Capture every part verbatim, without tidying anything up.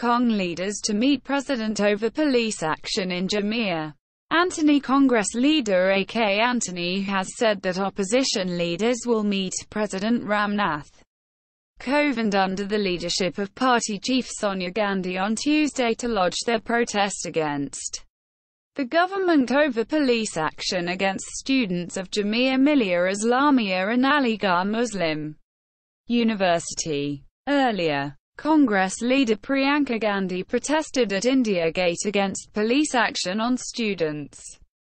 Cong leaders to meet president over police action in Jamia. Antony. Congress leader A K Antony has said that opposition leaders will meet President Ram Nath Kovind under the leadership of party chief Sonia Gandhi on Tuesday to lodge their protest against the government over police action against students of Jamia Millia Islamia and Aligarh Muslim University. Earlier, Congress leader Priyanka Gandhi protested at India Gate against police action on students.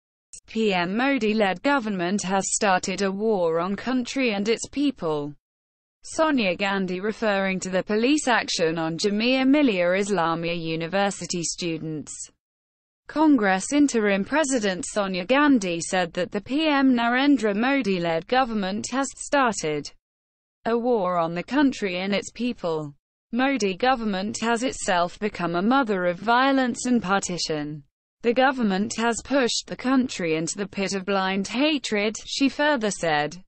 P M Modi-led government has started a war on country and its people. Sonia Gandhi, referring to the police action on Jamia Millia Islamia University students. Congress interim President Sonia Gandhi said that the P M Narendra Modi-led government has started a war on the country and its people. Modi government has itself become a mother of violence and partition. The government has pushed the country into the pit of blind hatred, she further said.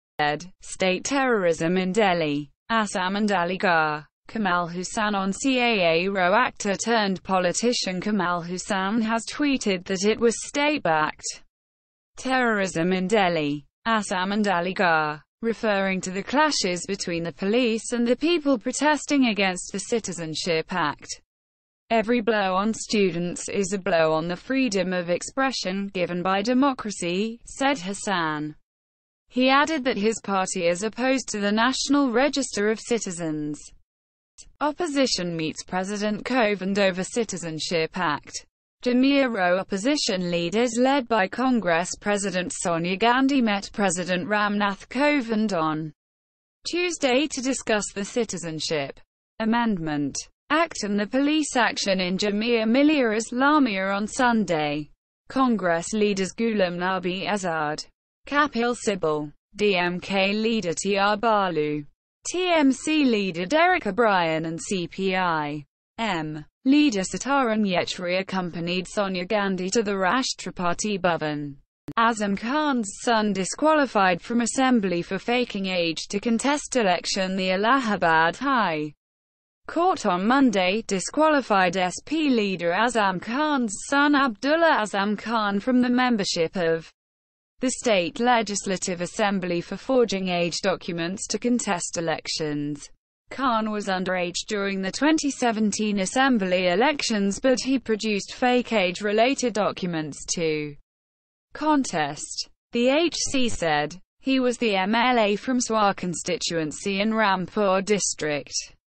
State terrorism in Delhi, Assam and Aligarh. Kamal Hussain. On C A A row actor turned politician Kamal Hussain has tweeted that it was state-backed terrorism in Delhi, Assam and Aligarh, referring to the clashes between the police and the people protesting against the Citizenship Act. Every blow on students is a blow on the freedom of expression given by democracy, said Hussain. He added that his party is opposed to the National Register of Citizens. Opposition meets President Kovind over Citizenship Act. Jamia row opposition leaders led by Congress President Sonia Gandhi met President Ram Nath Kovind on Tuesday to discuss the Citizenship Amendment Act and the police action in Jamia Millia Islamia on Sunday. Congress leaders Ghulam Nabi Azad, Kapil Sibal, D M K leader T R Balu, T M C leader Derek O'Brien and C P I M leader Sitaram Yechuri accompanied Sonia Gandhi to the Rashtrapati Bhavan. Azam Khan's son disqualified from assembly for faking age to contest election. The Allahabad High Court on Monday disqualified S P leader Azam Khan's son Abdullah Azam Khan from the membership of the State Legislative Assembly for forging age documents to contest elections. Khan was underage during the twenty seventeen Assembly elections, but he produced fake age-related documents to contest. The H C said he was the M L A from Swar constituency in Rampur district.